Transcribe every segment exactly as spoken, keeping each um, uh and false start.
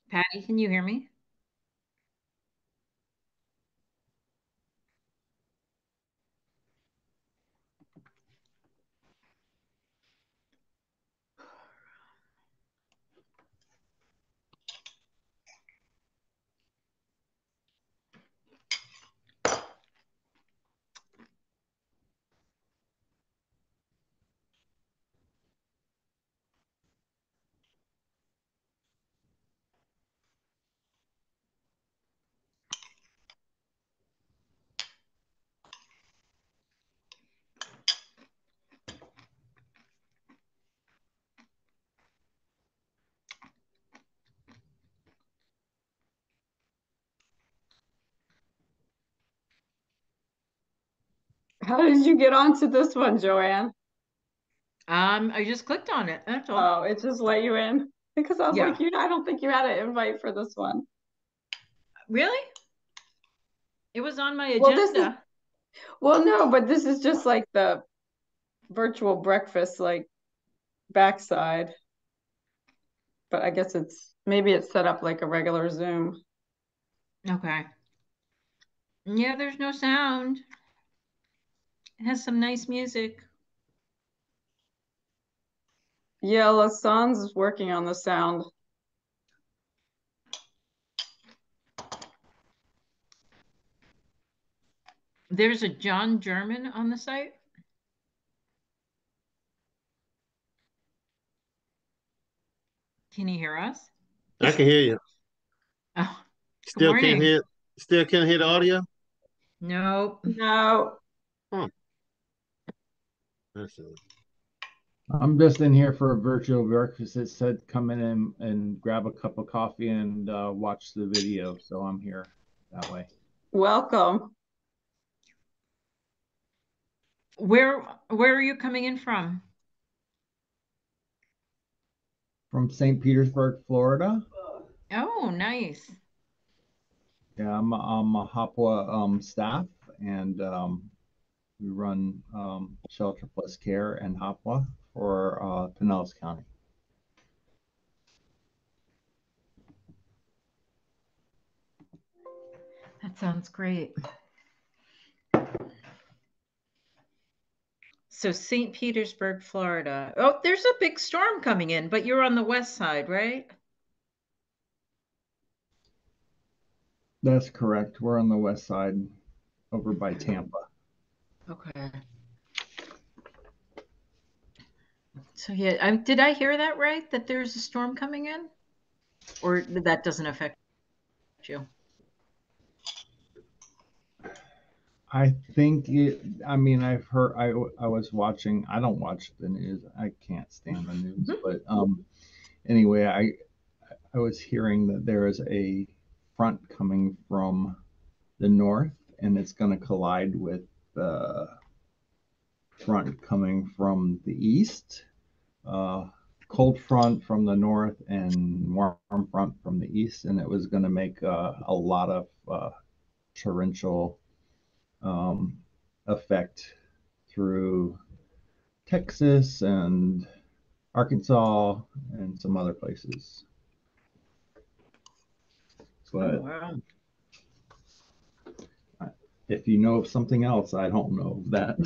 Patty, can you hear me? How did you get onto this one, Joanne? Um, I just clicked on it. That's all. Oh, it just let you in because I was Yeah. like, you, I don't think you had an invite for this one. Really? It was on my Well, this is agenda. well, no, but this is just like the virtual breakfast, like backside. But I guess it's maybe it's set up like a regular Zoom. Okay. Yeah, there's no sound. It has some nice music. Yeah, Lasan's is working on the sound. There's a John German on the site. Can you hear us? I can hear you. Oh, good Still can't morning. hear. Still can't hear the audio. Nope. No, Huh. That's it. I'm just in here for a virtual breakfast. It said come in and, and grab a cup of coffee and uh, watch the video. So I'm here that way. welcome. Where where are you coming in from? From Saint Petersburg, Florida. Oh, nice. Yeah, I'm, I'm a Hopwa um, staff, and um, we run um, Shelter Plus Care and Hopwa for uh, Pinellas County. That sounds great. So Saint Petersburg, Florida. Oh, there's a big storm coming in, but you're on the west side, right? That's correct. We're on the west side, over by Okay. Tampa. Okay. So yeah, I, did I hear that right? That there's a storm coming in, or that doesn't affect you? I think it, I mean, I've heard, I, I was watching, I don't watch the news. I can't stand the news, but um, anyway, I, I was hearing that there is a front coming from the north and it's going to collide with the front coming from the east. Uh, cold front from the north and warm front from the east, and it was going to make uh, a lot of uh, torrential um, effect through Texas and Arkansas and some other places. Oh But wow. if you know of something else, I don't know that.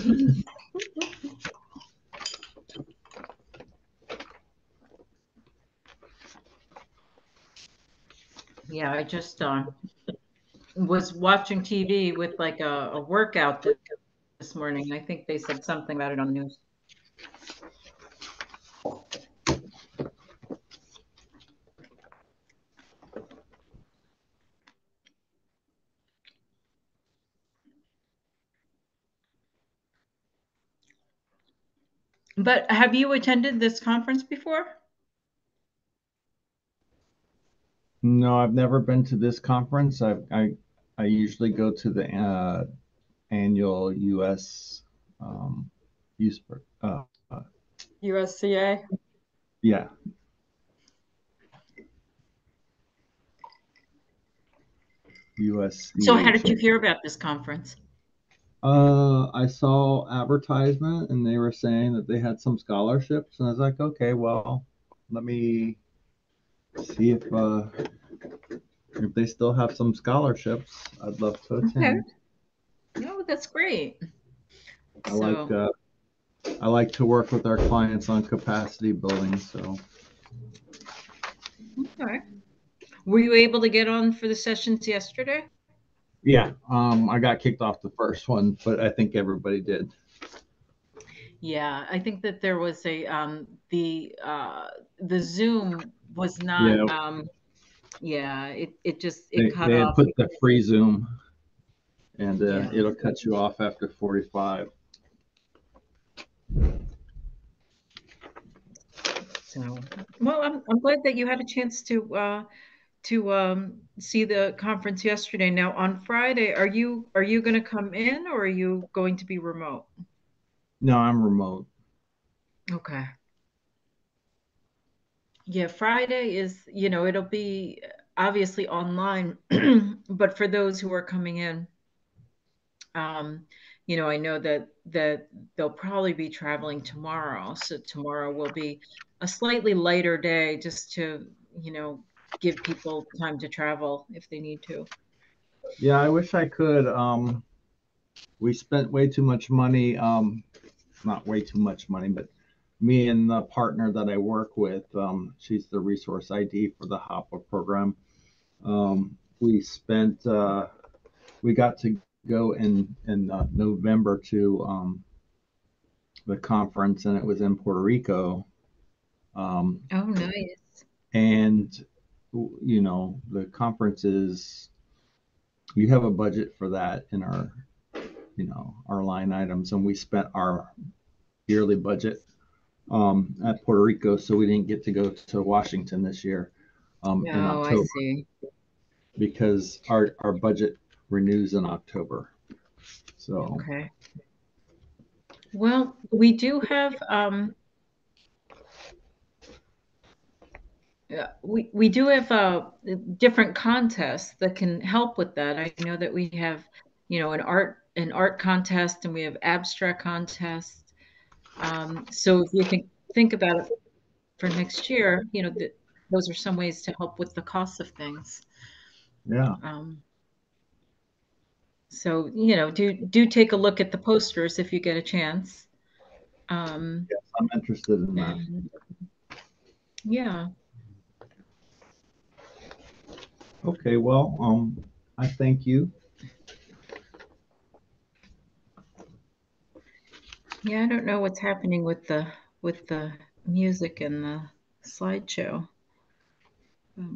Yeah, I just uh, was watching T V with like a, a workout th- this morning. I think they said something about it on the news. But have you attended this conference before? No, I've never been to this conference. I I, I usually go to the uh, annual U S um, use uh, uh, U S C A. yeah. So how U S C H did A. you hear about this conference? Uh, I saw advertisement and they were saying that they had some scholarships, and I was like, okay, well, let me see if uh, if they still have some scholarships, I'd love to attend. No, that's great. I So, like uh, I like to work with our clients on capacity building. So okay. Were you able to get on for the sessions yesterday? yeah, um, I got kicked off the first one, but I think everybody did. Yeah, I think that there was a um the uh the Zoom was not Yeah, um yeah, it it just they it cut they had off. put the free Zoom, and uh, Yeah. it'll cut you off after forty-five. So, well, I'm I'm glad that you had a chance to uh to um see the conference yesterday. Now on Friday, are you are you going to come in or are you going to be remote? No, I'm remote. Okay. Yeah, Friday is, you know, it'll be obviously online, but for those who are coming in, um, you know, I know that that they'll probably be traveling tomorrow. So tomorrow will be a slightly lighter day just to, you know, give people time to travel if they need to. Yeah, I wish I could. Um, we spent way too much money. Um, not way too much money, but me and the partner that I work with, um, she's the resource I D for the HOPA program. Um, we spent, uh, we got to go in in uh, November to um, the conference, and it was in Puerto Rico. Um, Oh, nice. and you know, the conference is, you have a budget for that in our, you know, our line items, and we spent our yearly budget um, at Puerto Rico, so we didn't get to go to Washington this year um, in Oh, I October see. because our our budget renews in October. So Okay. Well, we do have um yeah, we we do have uh different contests that can help with that. I know that we have, you know, an art an art contest and we have abstract contests. Um, so if you think think about it for next year, you know, that those are some ways to help with the cost of things. yeah, Um, so you know, do do take a look at the posters if you get a chance. Um, yes, I'm interested in that. and yeah. Okay, well, um, I thank you. Yeah, I don't know what's happening with the with the music and the slideshow. Um,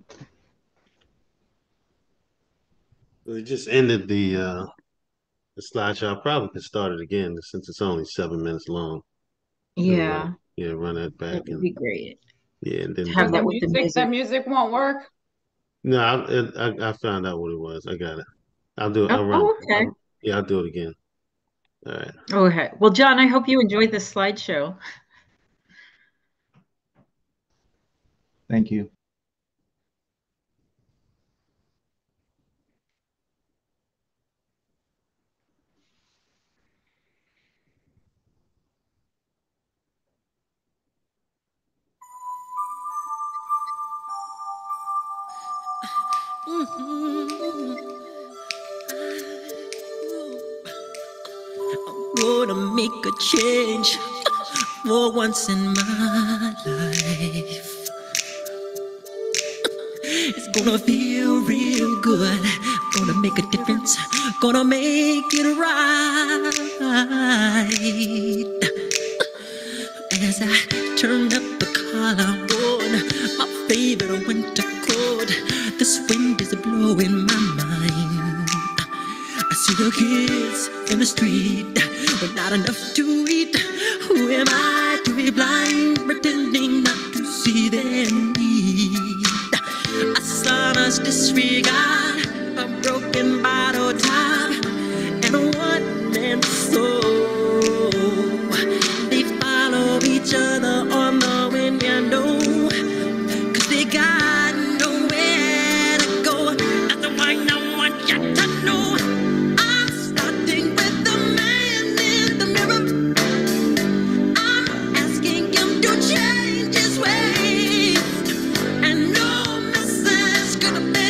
We just ended the uh the slideshow. I probably could start it again since it's only seven minutes long. It'll run it, yeah, yeah, run it that back would and be great. yeah, and then Have The do. that with the music, the music. music won't work. No, I, I I found out what it was. I got it. I'll do it. I'll run. Oh, okay. I'll, yeah, I'll do it again. All right. Okay. Well, John, I hope you enjoyed this slideshow. Thank you. Gonna make a change for once in my life. It's gonna feel real good. Gonna make a difference. Gonna make it right. As I turn up the collar on my favorite winter coat, this wind is blowing my mind. I see the kids in the street with not enough to eat. Who am I to be blind, pretending not to see their need? A sonorous disregard, a broken bottle top, and a one-man soul. They follow each other on the wind, you know, 'cause they got nowhere to go. That's why I want you to know. I'm starting with the man in the mirror. I'm asking him to change his ways, and no message gonna be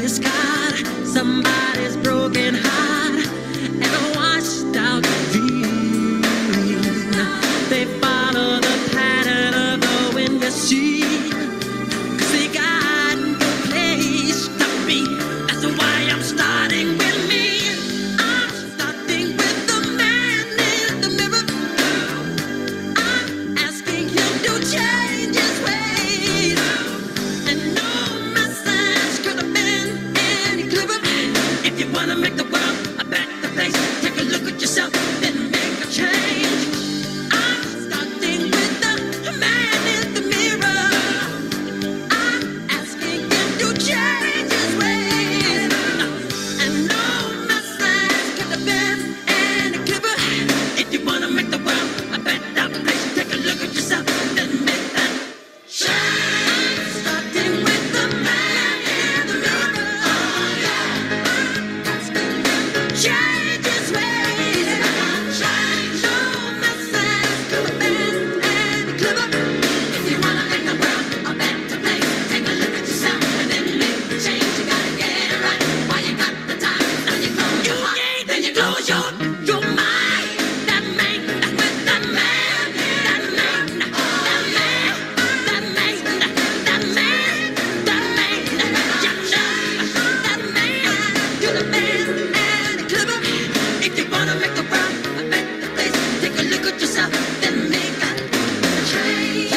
discard somebody's broken heart and a washed out dream. They follow the pattern of the wind you see, 'cause they got no place to be. That's why I'm starting with me. I'm starting with the man in the mirror. I'm asking him to change his ways. And no message could have been any clearer. If you wanna make the world a better place, take a look at yourself, then make a change. I'm starting with the man in the mirror. I'm asking him to change his ways. And no message could have been any clearer. If you wanna make the world a better place, take a look at yourself, then make that change. I'm starting with the man in the mirror. Oh, yeah. Asking him to change his ways. Change. No message could have been any clearer. If you wanna make the world a better place, take a look at yourself and then make the change. You gotta get it right while you got the time. Now you close your heart, then you close your your mind. That man, that with that man, that man, that man, that man, that man, that man, you know, that man, you're the man and clever. If you wanna make the world a better place, take a look at yourself, then make that change.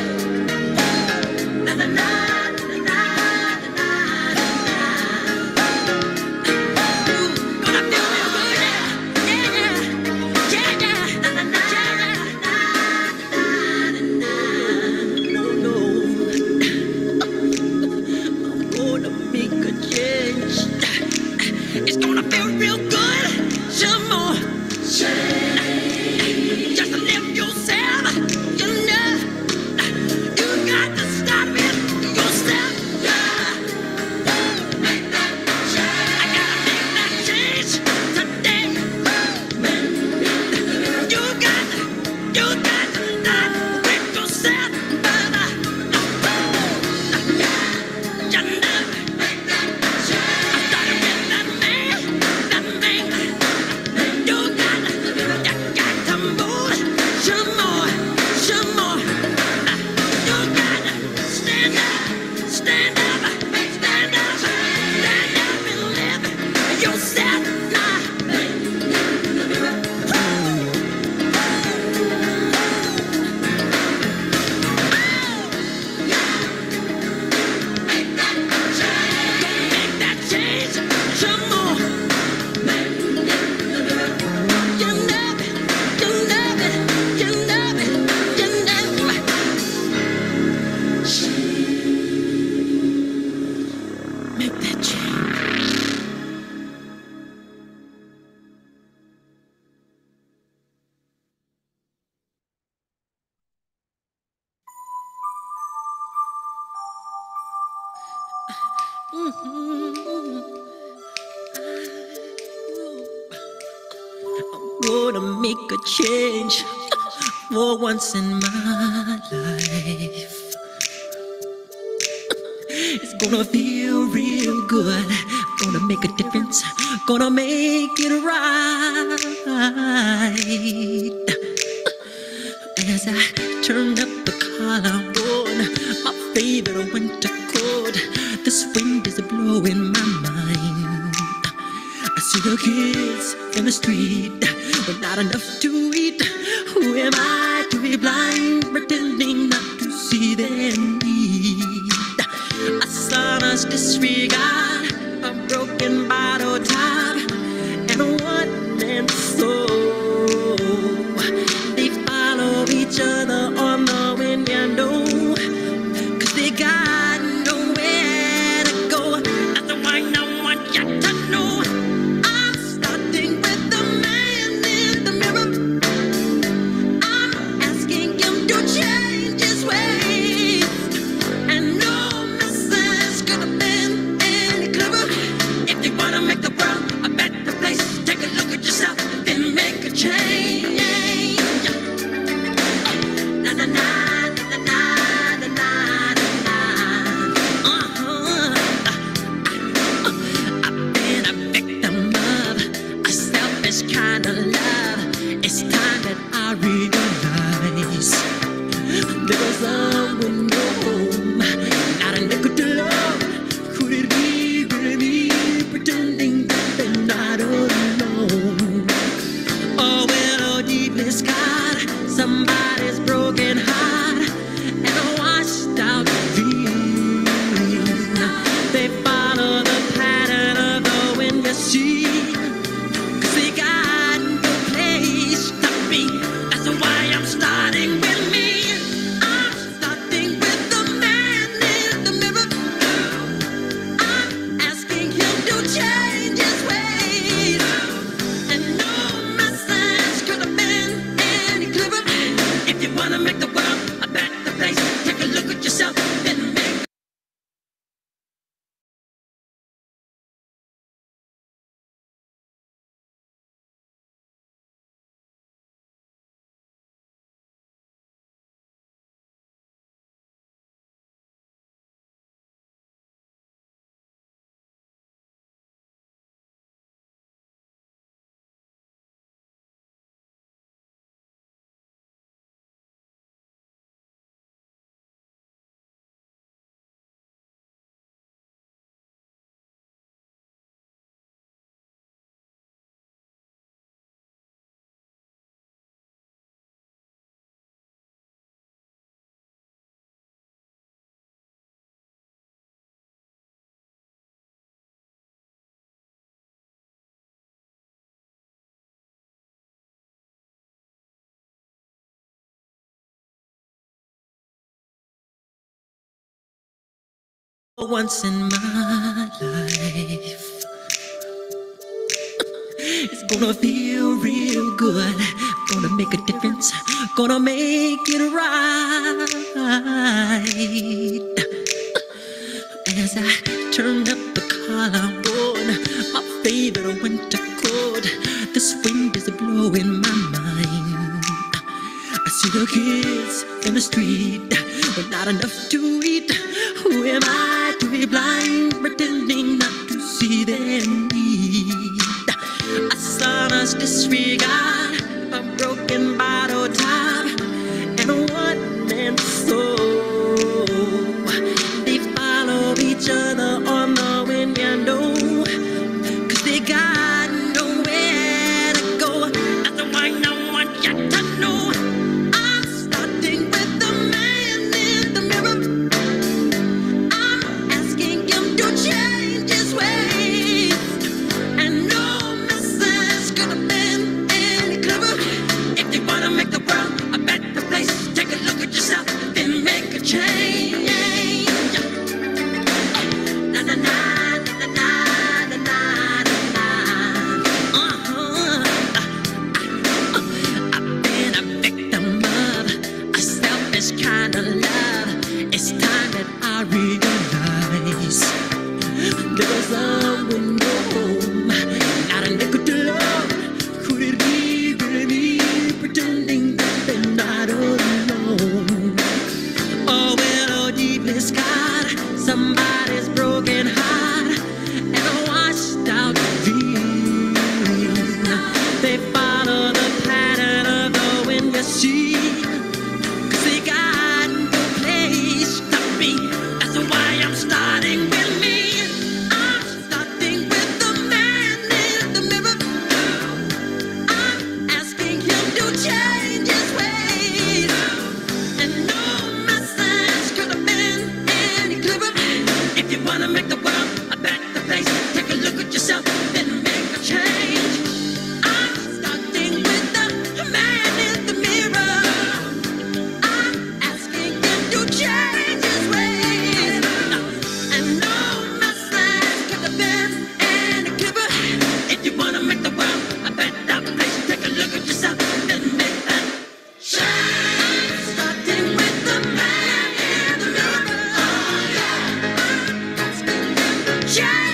Na na na na na na na. Ooh, gonna feel real good, yeah, yeah, yeah, yeah. Na na na na na na. No no, I'm gonna make a change. It's gonna feel real good. Some more change. Just to live yourself, you know. You got to start with yourself. Yeah. Make that change. I gotta make that change today. You got to, you got to start with yourself, brother. Yeah. You know. Make that change. I started with that man, that man. You got to, you got to move some more, some more. You got to stand up, stand up, stand up, stand up and live yourself now. Make that change. Make that change some more. You know it, you know it, you know it, you know it. Make that change. I'm gonna make a change for once in my life. It's gonna feel real good. Gonna make a difference. Gonna make it right. As I turn up the collarbone, my favorite winter coat. This wind is blowing my mind. I see the kids in the street with not enough to eat. Who am I to be blind, pretending not to see their need? A sonorous disregard, a broken bottle top, and a one-man soul. They follow each other on the wind, you know, 'cause they got nowhere to go. That's why I want you to know I'm starting with the man in the mirror. I'm asking him to change his ways. And no message could have been any clearer. If you wanna make the world once in my life. It's gonna feel real good. Gonna make a difference. Gonna make it right. As I turn up the collarbone, my favorite winter coat. This wind is blowing my mind. I see the kids in the street with not enough to eat. Who am I to be blind, pretending not to see their need? A sonorous disregard, a broken bottle top, and a one-man soul. They follow each other on the wind, you know, 'cause they got nowhere to go. That's why I want you to know I'm starting with the man in the mirror. I'm asking him to change his ways, and no message could have been any clearer. If you wanna make the world a better place, take a look at yourself, then make a change. Na na na na na na na na. Uh-huh. I've been a victim of a selfish kind of love. It's time that I realize there was someone home, not a nickel to love. Could it be really me pretending that they're not alone? Oh, well, oh, deeply scarred, somebody's broken heart and a washed out dream. They follow the pattern of the wind, you see, 'cause they got no place to be. That's why I'm starting with me. I'm starting with the man in the mirror. I'm asking him to change his ways, and no message could have been any clearer. If you wanna make the world a better place, take a look at yourself, then make a change. I'm starting with the man in the mirror. I'm asking him to change his ways, and no message could have been any clearer. If you wanna make the world a better place, take a look at yourself, then make that change. I'm starting with the man in the mirror. Oh, yeah. I'm asking him to change.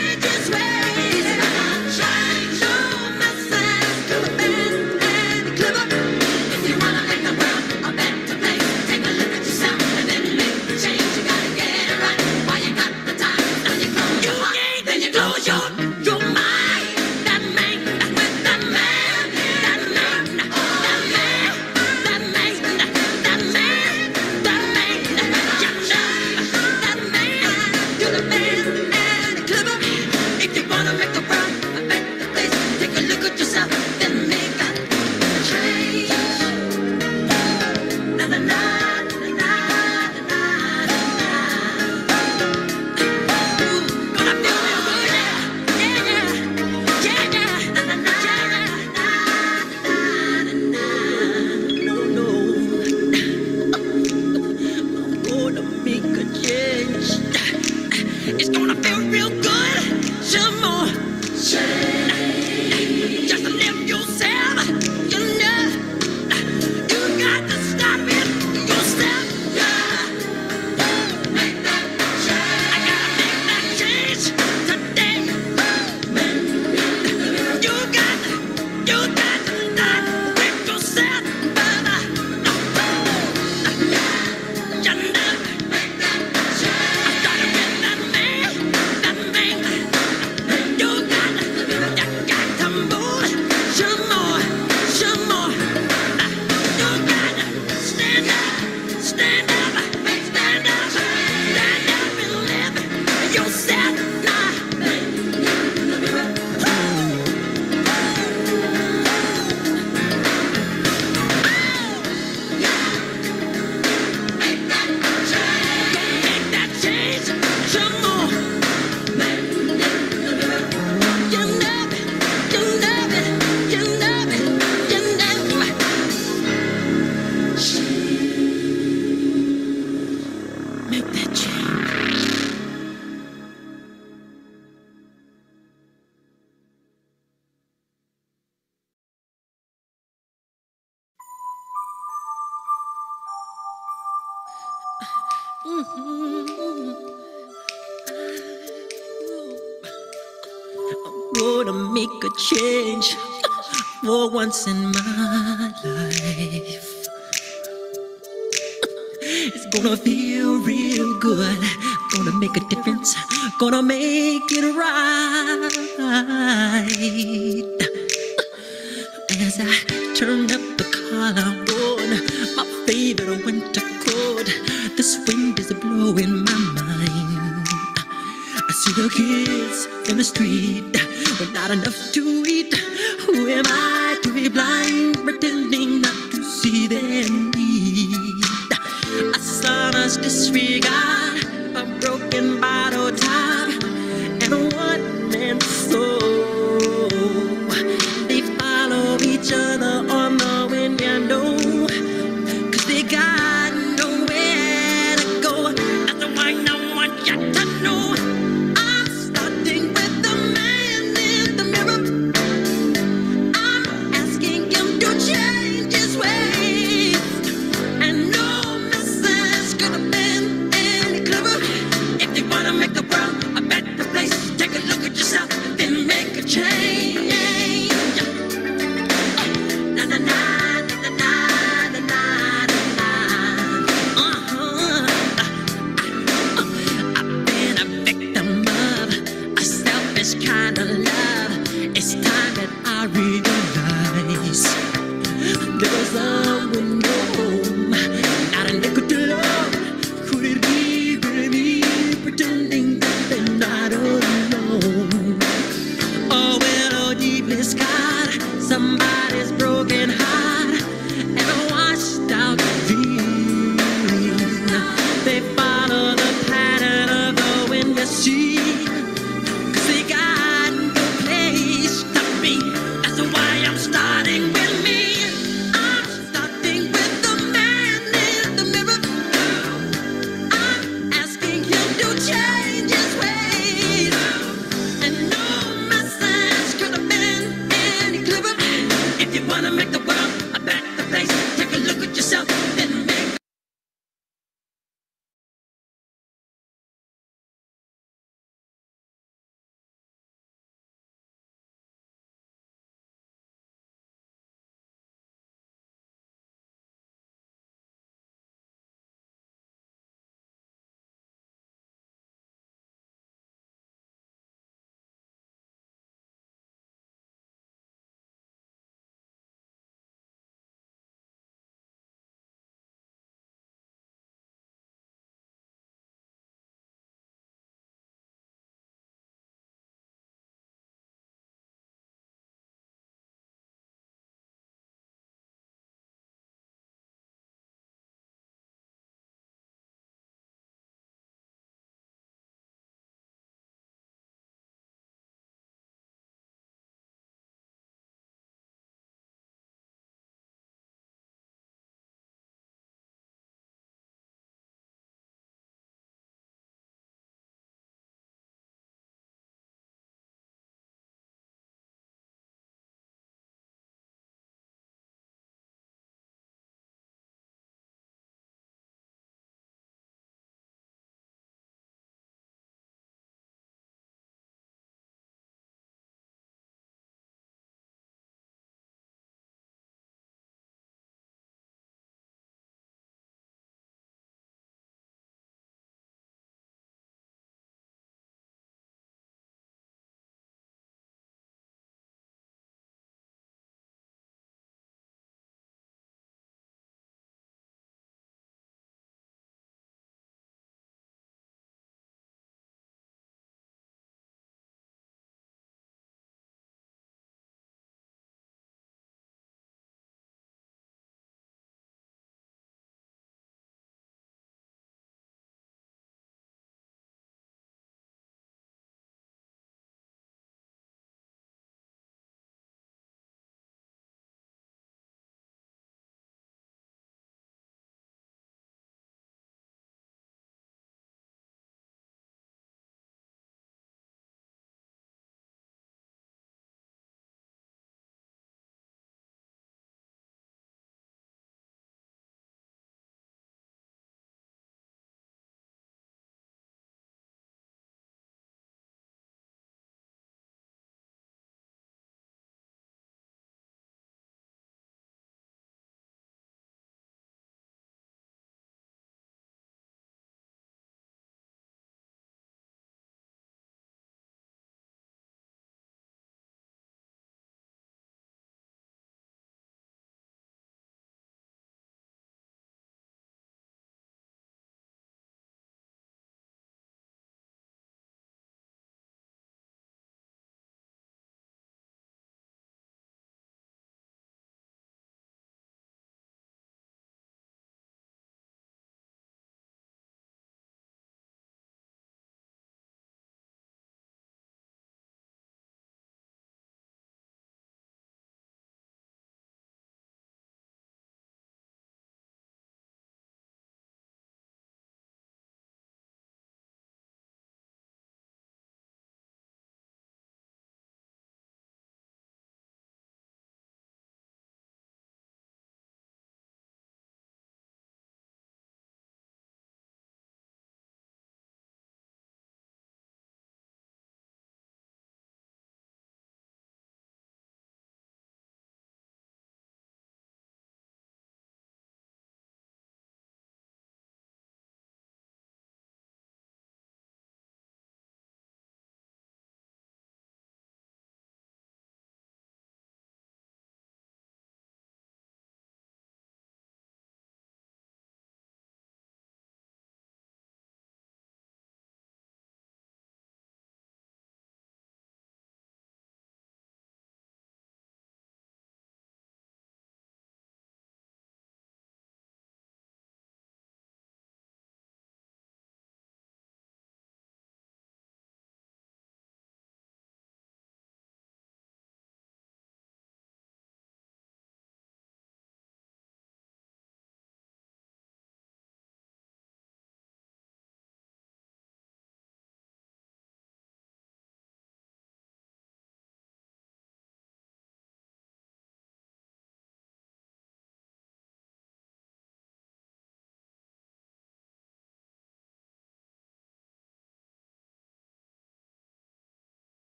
I'm gonna make a change for once in my life. It's gonna feel real good. Gonna make a difference. Gonna make it right. As I turn up the collar on my favorite winter coat, this wind is blowing my mind. I see the kids in the street with not enough to eat. Who am I to be blind, pretending not to see their need? A sonorous disregard, a broken bottle top, and a one-man soul. They follow each other on the window, 'cause they got nowhere to go. That's why I want you to know I'm starting with the man in the mirror. I'm asking him to change his ways, and no message could have been any clearer. If you wanna make the world a better place, take a look at yourself, then make a change. Na na na na na na na na. Uh-huh. I've been a victim of a selfish kind of love. It's time that I realize there was a window